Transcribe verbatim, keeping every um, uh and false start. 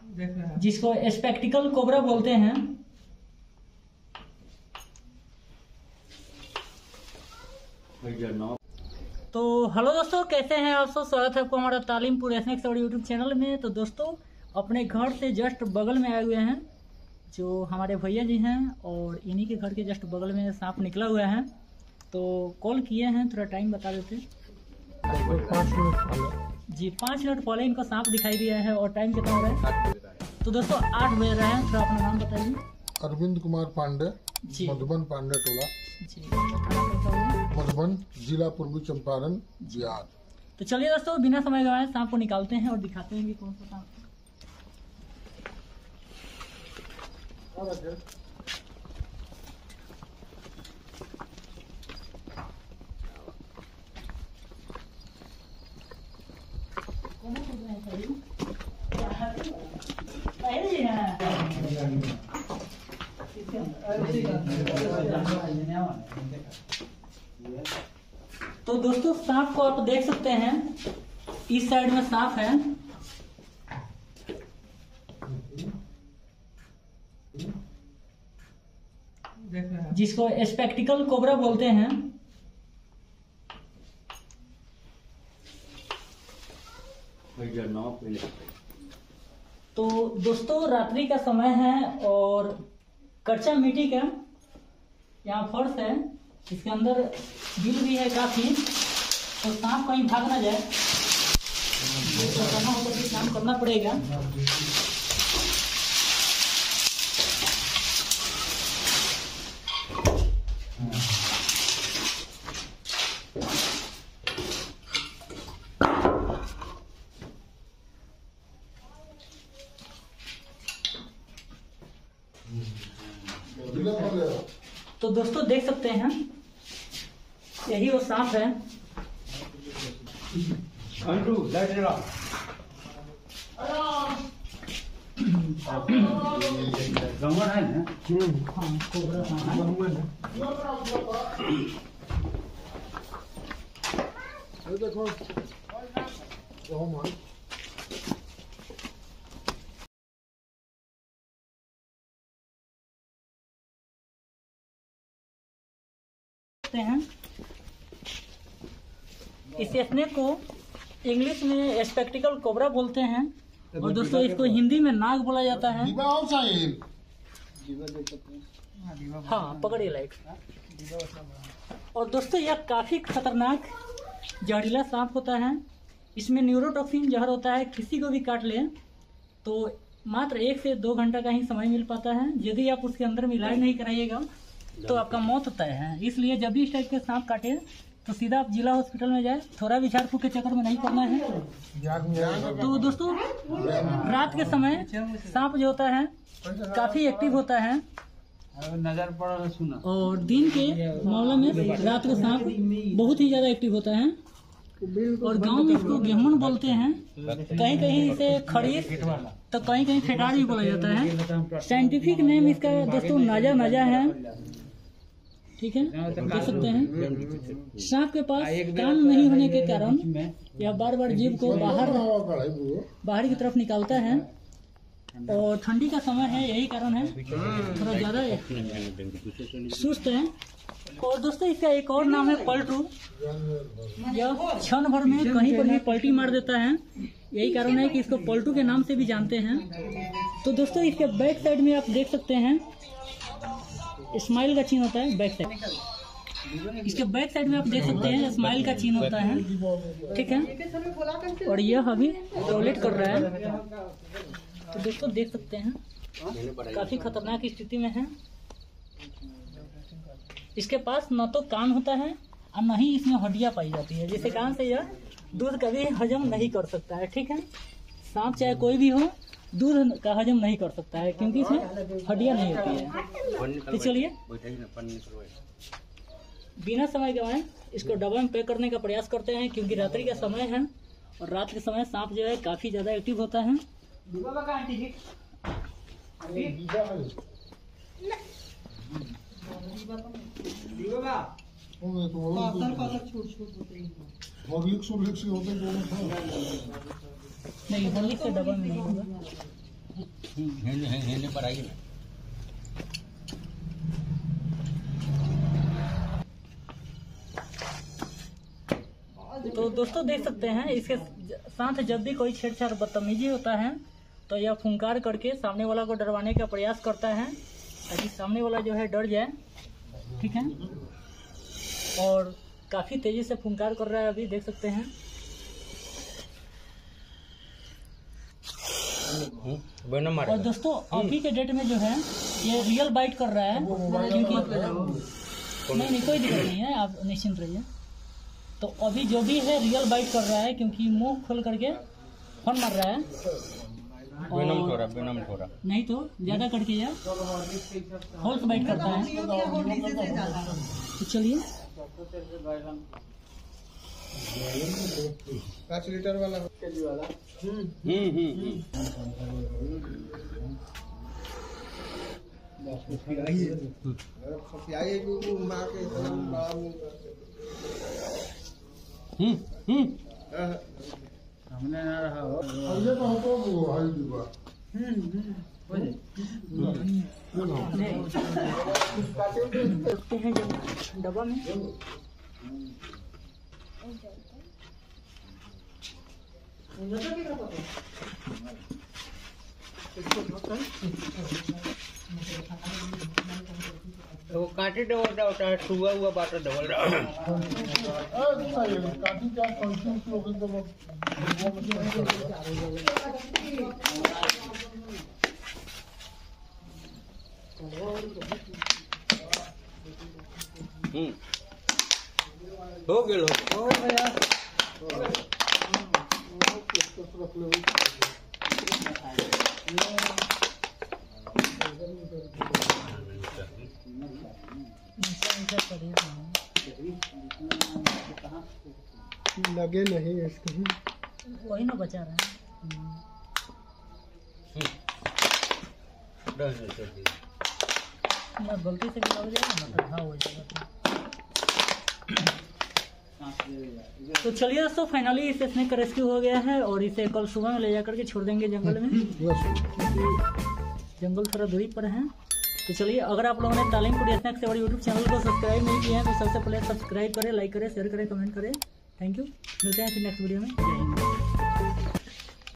जिसको spectacled cobra बोलते हैं। तो हेलो दोस्तों, कैसे हैं आप सब। स्वागत है आपको हमारा तालीमपुर स्नैक्स और यूट्यूब चैनल में। तो दोस्तों, अपने घर से जस्ट बगल में आए हुए हैं जो हमारे भैया जी हैं, और इन्हीं के घर के जस्ट बगल में सांप निकला हुआ है। तो कॉल किए हैं, थोड़ा टाइम बता देते पाँच मिनट पहले जी। पाँच मिनट पहले इनको सांप दिखाई दिया है। और टाइम कितना हो रहा है? तो दोस्तों आठ बज रहे हैं। थोड़ा अपना नाम बताइए। अरविंद कुमार पांडे, जी। मधुबन पांडे टोला, जी, मधुबन, जिला पूर्वी चंपारण, बिहार। तो चलिए दोस्तों, बिना समय गवाए सांप को निकालते हैं और दिखाते हैं कि कौन सा सांप। तो दोस्तों, सांप को आप देख सकते हैं, इस साइड में सांप है। जिसको स्पेक्टिकल कोबरा बोलते हैं। तो दोस्तों, रात्रि का समय है और कच्चा मिट्टी का यहाँ फर्श है। इसके अंदर बिल भी है काफी, तो सांप कहीं भाग ना जाए तो करना होगा कि काम करना पड़ेगा। तो दोस्तों देख सकते हैं, यही वो सांप है। है ना? हाँ, कोबरा सांप है। देखो हैं इस स्नेक को इंग्लिश में स्पेक्टिकल कोबरा बोलते हैं, और दोस्तों इसको हिंदी में नाग बोला जाता है। हाँ, पकड़िए लाइट। और दोस्तों, यह काफी खतरनाक जहरीला सांप होता है। इसमें न्यूरोटॉक्सिन जहर होता है। किसी को भी काट ले तो मात्र एक से दो घंटा का ही समय मिल पाता है। यदि आप उसके अंदर में इलाज नहीं कराइएगा तो आपका मौत तय है। इसलिए जब भी इस टाइप के सांप काटे तो सीधा आप जिला हॉस्पिटल में जाए। थोड़ा भी झाड़ फूक के चक्कर में नहीं पड़ना है। तो दोस्तों, रात के समय सांप जो होता है काफी एक्टिव होता है, नजर पड़ा सुना। और दिन के मामले में रात का सांप बहुत ही ज्यादा एक्टिव होता है। और गांव में इसको गेहूं बोलते हैं, कहीं कहीं इसे खड़ीस तो कहीं कहीं फेटाड़ भी बोला जाता है। साइंटिफिक नेम इसका दोस्तों नाजा नाजा है। ठीक है, देख सकते हैं। सांप के पास कान नहीं होने के कारण यह बार बार जीभ को बाहर बाहर की तरफ निकालता है। और ठंडी का समय है, यही कारण है थोड़ा ज्यादा सुस्त है। और दोस्तों, इसका एक और नाम है पलटू। यह क्षण भर में कहीं पर भी पलटी मार देता है। यही कारण है कि इसको पलटू के नाम से भी जानते हैं। तो दोस्तों, इसके बैक साइड में आप देख सकते हैं स्माइल का चिन्ह होता है। बैक साइड इसके बैक साइड में आप देख सकते हैं स्माइल का चिन्ह होता है। ठीक है, और यह अभी टॉयलेट कर रहा है। तो दोस्तों देख सकते हैं, काफी खतरनाक स्थिति में है। इसके पास न तो कान होता है और न ही इसमें हड्डियां पाई जाती है, जिसके कारण से यह दूध कभी हजम नहीं कर सकता है। ठीक है, सांप चाहे कोई भी हो, दूध का हजम नहीं कर सकता है क्योंकि इसमें हड्डियां नहीं होती है। तो चलिए, बिना समय गवाए इसको डब्बा में पैक करने का प्रयास करते हैं, क्योंकि रात्रि का समय है और रात के समय सांप जो है काफी ज्यादा एक्टिव होता है। हॉर्लिक्स हॉर्लिक्स होते हैं दोनों। नहीं, हॉर्लिक्स से डबल नहीं होगा। हिलने हिलने पर आइए ना। तो दोस्तों देख सकते हैं इसके साथ जब भी कोई छेड़छाड़ बदतमीजी होता है तो यह फुंकार करके सामने वाला को डरवाने का प्रयास करता है ताकि सामने वाला जो है डर जाए। ठीक है, और काफी तेजी से फुंकार कर रहा है, अभी देख सकते हैं। और दोस्तों अभी के डेट में जो है ये रियल बाइट कर रहा है, क्योंकि नहीं नहीं कोई दिक्कत नहीं है, आप निश्चिंत रहिए। तो अभी जो भी है रियल बाइट कर रहा है, क्योंकि मुंह खोल करके फोन मार रहा है। बेनम थोड़ा बेनम थोड़ा नहीं तो ज्यादा करके या होल्स बाइट करता है। तो चलिए पाँच लीटर वाला हम्म हम्म हम्म हम्म हमने ना रहा हो ये तो हमको वो हाई दीवा रखते हैं जब डब्बा में। वो काटे डबल होता है, छुआ हुआ बाटा डबल काटी क्या कंफ्यूज लोग एकदम हम्म हो गए हो भैया लगे नहीं इसको, वही ना बचा रहा है। ना गलती से भी लग जाएगा ना तो घाव हो जाएगा। तो चलिए दोस्तों फाइनली इस स्नेक का रेस्क्यू हो गया है और इसे कल सुबह में ले जाकर के छोड़ देंगे जंगल में, जंगल थोड़ा दूरी पर है। तो चलिए, अगर आप लोगों ने तालीम फूड स्नैक्स से और यूट्यूब चैनल को सब्सक्राइब नहीं किया है तो सबसे पहले सब्सक्राइब करें, लाइक करें, शेयर करें, कमेंट करें। थैंक यू, मिलते हैं फिर नेक्स्ट वीडियो में। जय हिंद।